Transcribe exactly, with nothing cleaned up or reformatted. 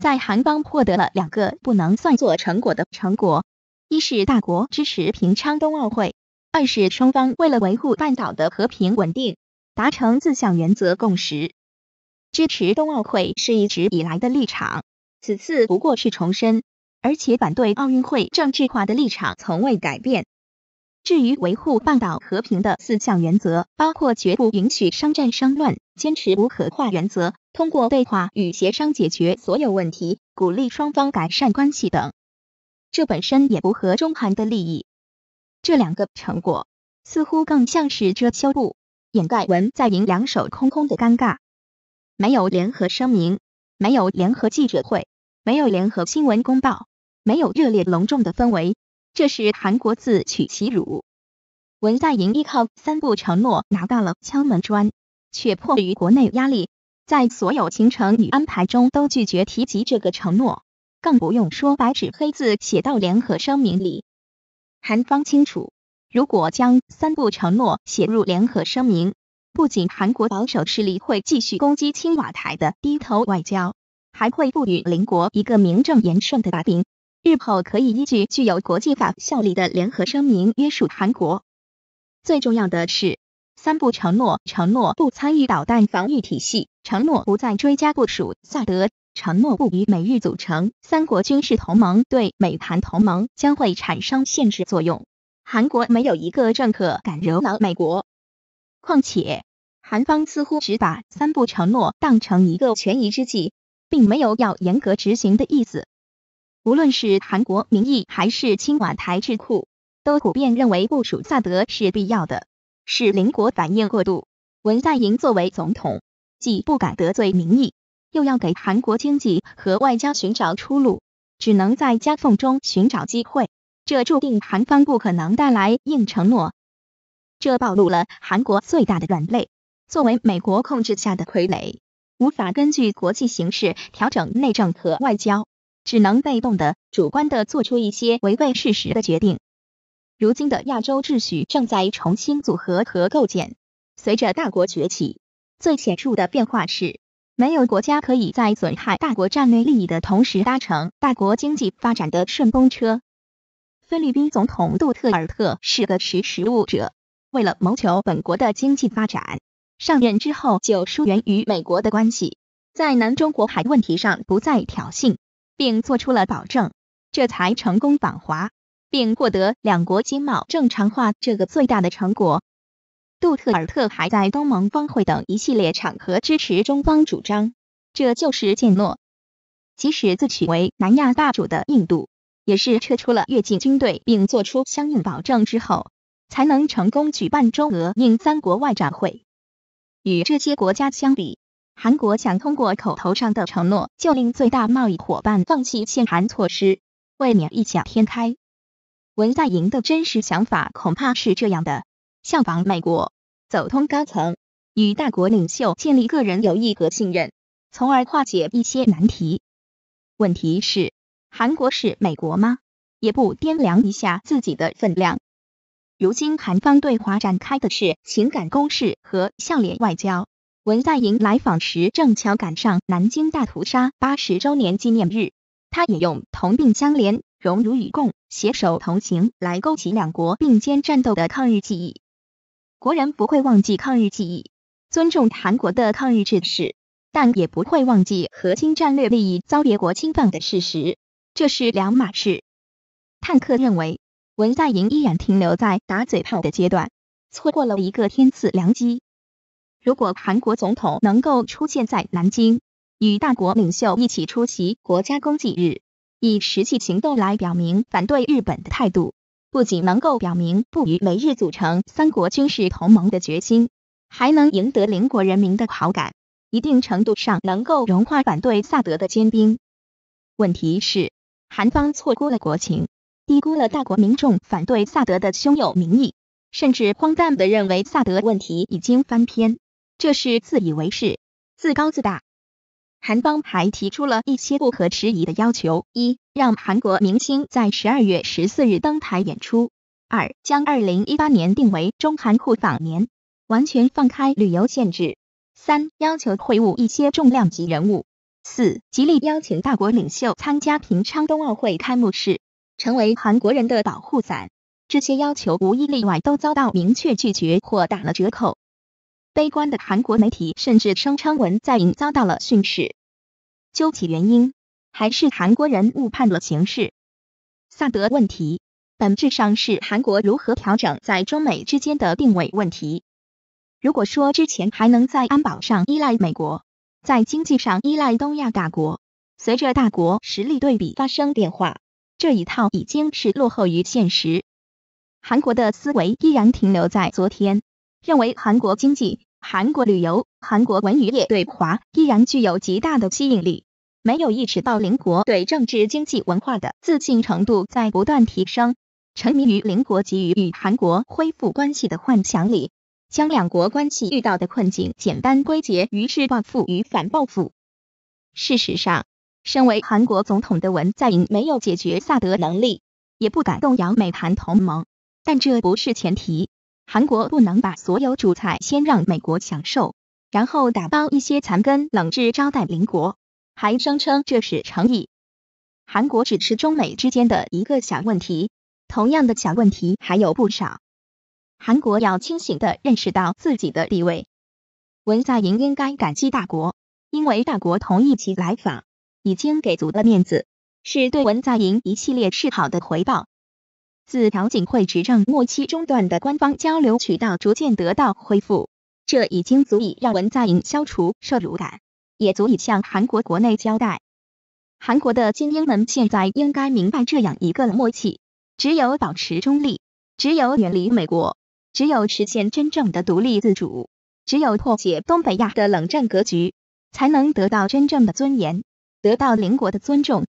在韩方获得了两个不能算作成果的成果，一是大国支持平昌冬奥会，二是双方为了维护半岛的和平稳定，达成四项原则共识。支持冬奥会是一直以来的立场，此次不过是重申，而且反对奥运会政治化的立场从未改变。至于维护半岛和平的四项原则，包括绝不允许商战生乱，坚持无核化原则，通过对话与协商解决所有问题，鼓励双方改善关系等。这本身也不合中韩的利益。这两个成果似乎更像是遮羞布，掩盖文在寅两手空空的尴尬。没有联合声明，没有联合记者会，没有联合新闻公报，没有热烈隆重的氛围，这是韩国自取其辱。文在寅依靠三不承诺拿到了敲门砖，却迫于国内压力，在所有行程与安排中都拒绝提及这个承诺，更不用说白纸黑字写到联合声明里。韩方清楚，如果将三不承诺写入联合声明，不仅韩国保守势力会继续攻击青瓦台的低头外交，还会赋予邻国一个名正言顺的把柄，日后可以依据具有国际法效力的联合声明约束韩国。最重要的是，三不承诺承诺不参与导弹防御体系，承诺不再追加部署萨德，承诺不与美日组成三国军事同盟，对美韩同盟将会产生限制作用。韩国没有一个政客敢惹恼美国。况且，韩方似乎只把三不承诺当成一个权宜之计，并没有要严格执行的意思。无论是韩国民意还是青瓦台智库，都普遍认为部署萨德是必要的，是邻国反应过度。文在寅作为总统，既不敢得罪民意，又要给韩国经济和外交寻找出路，只能在夹缝中寻找机会，这注定韩方不可能带来硬承诺。这暴露了韩国最大的软肋，作为美国控制下的傀儡，无法根据国际形势调整内政和外交，只能被动的、主观的做出一些违背事实的决定。如今的亚洲秩序正在重新组合和构建，随着大国崛起，最显著的变化是，没有国家可以在损害大国战略利益的同时搭乘大国经济发展的顺风车。菲律宾总统杜特尔特是个识时务者，为了谋求本国的经济发展，上任之后就疏远与美国的关系，在南中国海问题上不再挑衅，并做出了保证，这才成功访华，并获得两国经贸正常化这个最大的成果。杜特尔特还在东盟峰会等一系列场合支持中方主张，这就是践诺。即使自诩为南亚霸主的印度，也是撤出了越境军队并做出相应保证之后，才能成功举办中俄印三国外长会。与这些国家相比，韩国想通过口头上的承诺就令最大贸易伙伴放弃限韩措施，未免异想天开。文在寅的真实想法恐怕是这样的：效仿美国，走通高层，与大国领袖建立个人友谊和信任，从而化解一些难题。问题是，韩国是美国吗？也不掂量一下自己的分量。如今韩方对华展开的是情感攻势和笑脸外交。文在寅来访时正巧赶上南京大屠杀八十周年纪念日，他也用同病相怜、荣辱与共、携手同行来勾起两国并肩战斗的抗日记忆。国人不会忘记抗日记忆，尊重韩国的抗日志士，但也不会忘记核心战略利益遭别国侵犯的事实，这是两码事。坦克认为，文在寅依然停留在打嘴炮的阶段，错过了一个天赐良机。如果韩国总统能够出现在南京，与大国领袖一起出席国家公祭日，以实际行动来表明反对日本的态度，不仅能够表明不与美日组成三国军事同盟的决心，还能赢得邻国人民的好感，一定程度上能够融化反对萨德的坚冰。问题是，韩方错估了国情，低估了大国民众反对萨德的汹涌民意，甚至荒诞地认为萨德问题已经翻篇，这是自以为是、自高自大。韩方还提出了一些不可迟疑的要求：一、让韩国明星在十二月十四日登台演出；二、将二零一八年定为中韩互访年，完全放开旅游限制；三、要求会晤一些重量级人物， 四、极力邀请大国领袖参加平昌冬奥会开幕式，成为韩国人的保护伞。这些要求无一例外都遭到明确拒绝或打了折扣。悲观的韩国媒体甚至声称文在寅遭到了训斥。究其原因，还是韩国人误判了形势。萨德问题本质上是韩国如何调整在中美之间的定位问题。如果说之前还能在安保上依赖美国，在经济上依赖东亚大国，随着大国实力对比发生变化，这一套已经是落后于现实。韩国的思维依然停留在昨天，认为韩国经济、韩国旅游、韩国文娱业对华依然具有极大的吸引力，没有意识到邻国对政治经济文化的自信程度在不断提升，沉迷于邻国给予与韩国恢复关系的幻想里，将两国关系遇到的困境简单归结于是报复与反报复。事实上，身为韩国总统的文在寅没有解决萨德能力，也不敢动摇美韩同盟，但这不是前提。韩国不能把所有主菜先让美国享受，然后打包一些残羹冷炙招待邻国，还声称这是诚意。韩国只是中美之间的一个小问题，同样的小问题还有不少。韩国要清醒地认识到自己的地位。文在寅应该感激大国，因为大国同意其来访，已经给足了面子，是对文在寅一系列示好的回报。自朴槿惠执政末期中断的官方交流渠道逐渐得到恢复，这已经足以让文在寅消除受辱感，也足以向韩国国内交代。韩国的精英们现在应该明白这样一个默契：只有保持中立，只有远离美国，只有实现真正的独立自主，只有破解东北亚的冷战格局，才能得到真正的尊严，得到邻国的尊重。